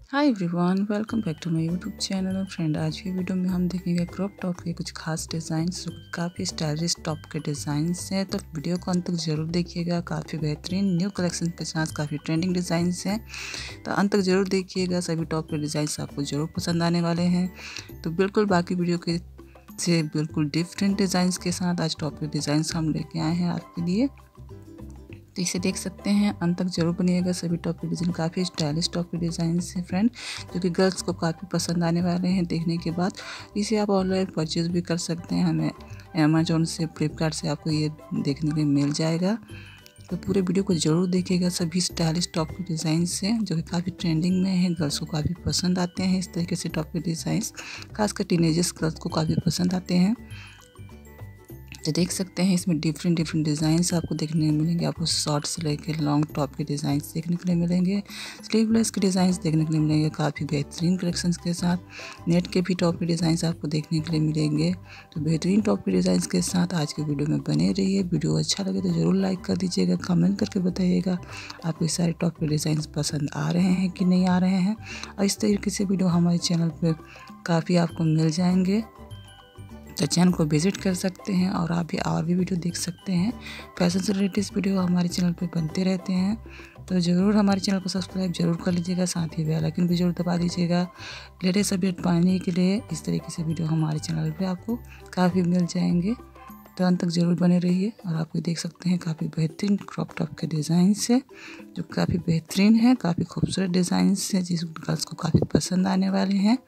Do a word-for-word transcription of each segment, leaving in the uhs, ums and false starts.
Hi everyone, welcome back to my YouTube channel. Friend, आज की video में हम देखेंगे क्रॉप टॉप के कुछ खास डिज़ाइंस जो काफ़ी स्टाइलिश टॉप के डिज़ाइंस हैं। तो वीडियो को अंत तक जरूर देखिएगा। काफ़ी बेहतरीन न्यू कलेक्शन के साथ काफ़ी ट्रेंडिंग डिज़ाइंस हैं, तो अंत तक जरूर देखिएगा। सभी टॉप के डिज़ाइंस आपको ज़रूर पसंद आने वाले हैं। तो बिल्कुल बाकी वीडियो के से बिल्कुल डिफरेंट डिज़ाइंस के साथ आज टॉप के डिज़ाइंस हम लेके आए हैं आपके लिए। तो इसे देख सकते हैं, अंत तक जरूर बनिएगा। सभी टॉप के डिज़ाइन काफ़ी स्टाइलिश टॉप के डिज़ाइन हैं फ्रेंड, जो कि गर्ल्स को काफ़ी पसंद आने वाले हैं देखने के बाद। इसे आप ऑनलाइन परचेज़ भी कर सकते हैं। हमें अमेजोन से, फ्लिपकार्ट से आपको ये देखने के लिए मिल जाएगा। तो पूरे वीडियो को ज़रूर देखिएगा। सभी स्टाइलिश टॉप के डिज़ाइंस हैं जो कि काफ़ी ट्रेंडिंग में हैं, गर्ल्स को काफ़ी पसंद आते हैं। इस तरीके से टॉप के डिज़ाइंस खासकर टीनेजर्स गर्ल्स को काफ़ी पसंद आते हैं। तो देख सकते हैं, इसमें डिफरेंट डिफरेंट डिज़ाइंस आपको देखने को मिलेंगे। आपको शॉर्ट से लेकर लॉन्ग टॉप के डिज़ाइंस देखने के लिए मिलेंगे, स्लीवलेस के डिज़ाइंस देखने के लिए मिलेंगे काफ़ी बेहतरीन कलेक्शंस के साथ। नेट के भी टॉप के डिज़ाइंस आपको देखने के लिए मिलेंगे। तो बेहतरीन टॉप के डिज़ाइंस के साथ आज के वीडियो में बने रहिए। वीडियो अच्छा लगे तो ज़रूर लाइक कर दीजिएगा, कमेंट करके बताइएगा आपको ये सारे टॉप के डिज़ाइंस पसंद आ रहे हैं कि नहीं आ रहे हैं। और इस तरीके से वीडियो हमारे चैनल पर काफ़ी आपको मिल जाएंगे, तो चैनल को विजिट कर सकते हैं और आप भी और भी वीडियो देख सकते हैं। फैशन से रिलेटेड वीडियो हमारे चैनल पे बनते रहते हैं, तो ज़रूर हमारे चैनल को सब्सक्राइब जरूर कर लीजिएगा। साथ ही बेल आइकन भी जरूर दबा दीजिएगा लेटेस्ट अपडेट पाने के लिए। इस तरीके से वीडियो हमारे चैनल पे आपको काफ़ी मिल जाएंगे, तो अंत तक ज़रूर बने रहिए। और आप ये देख सकते हैं, काफ़ी बेहतरीन क्रॉप टॉप के डिज़ाइन है जो काफ़ी बेहतरीन है, काफ़ी खूबसूरत डिज़ाइन है जिस गर्ल्स को काफ़ी पसंद आने वाले हैं।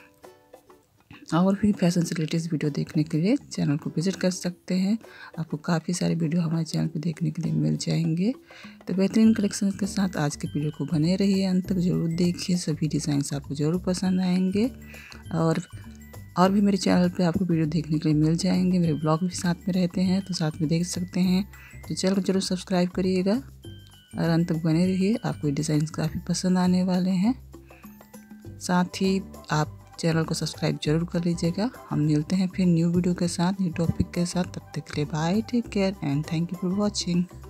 और भी फैशन से रिलेटेड वीडियो देखने के लिए चैनल को विजिट कर सकते हैं। आपको काफ़ी सारे वीडियो हमारे चैनल पे देखने के लिए मिल जाएंगे। तो बेहतरीन कलेक्शन के साथ आज के वीडियो को बने रहिए, अंत तक जरूर देखिए। सभी डिज़ाइंस आपको ज़रूर पसंद आएंगे। और और भी मेरे चैनल पे आपको वीडियो देखने के लिए मिल जाएंगे। मेरे ब्लॉग भी साथ में रहते हैं, तो साथ में देख सकते हैं। तो चैनल को जरूर सब्सक्राइब करिएगा और अंत तक बने रहिए। आपको ये डिज़ाइंस काफ़ी पसंद आने वाले हैं। साथ ही आप चैनल को सब्सक्राइब जरूर कर लीजिएगा। हम मिलते हैं फिर न्यू वीडियो के साथ, न्यू टॉपिक के साथ। तब तक के लिए bye, take care and thank you for watching.